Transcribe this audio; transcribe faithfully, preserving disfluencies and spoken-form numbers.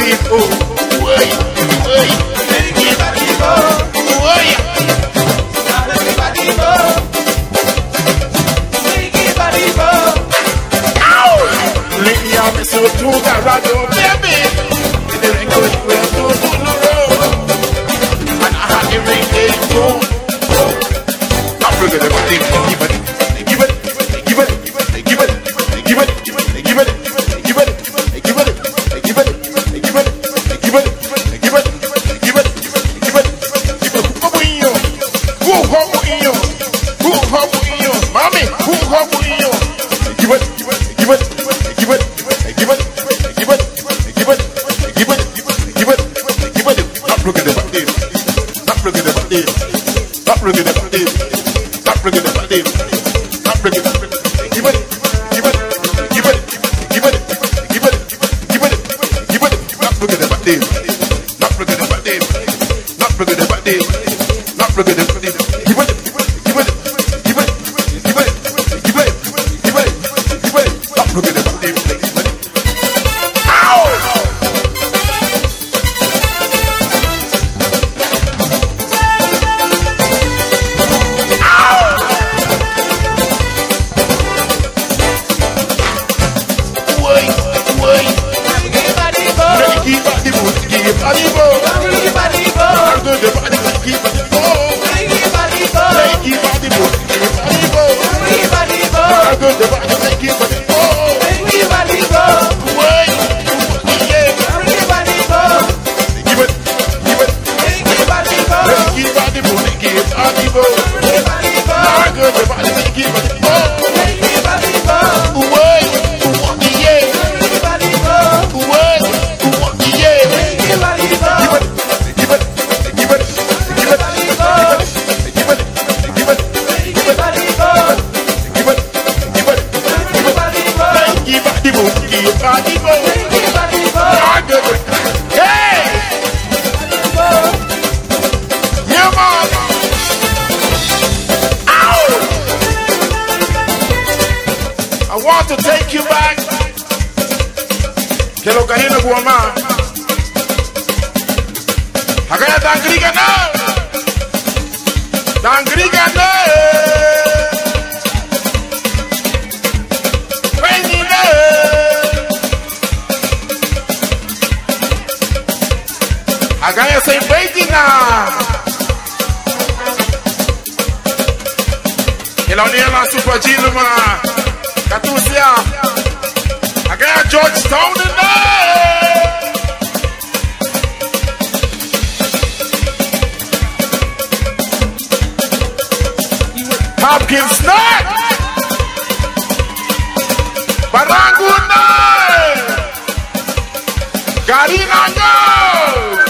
batido. Uy, uy. Ricky batido. Uy. Ricky batido. Ricky batido. Ow! Lately I'm so too garado, baby. The ring goes well to the road. And I had the ring day go. I'm bringing the body, give it, give it, give it, give it, give it, give it, give it, give it, give it, give it, give it, give it, give it, give it, give it. Who are you? Who are you? Who are you? Mommy, who are you? Give it, give it, give it, give it, give it, give it, give it, give it, give it, give it. Not looking at the not looking at the not looking at the not looking at the not looking at the give it, give it, give it, give it, give it, give it, give it. Not looking at the not looking at the not looking at the not looking at the give it, give it, give it, give it, give it, give it, give it. Not looking at the Garina, no!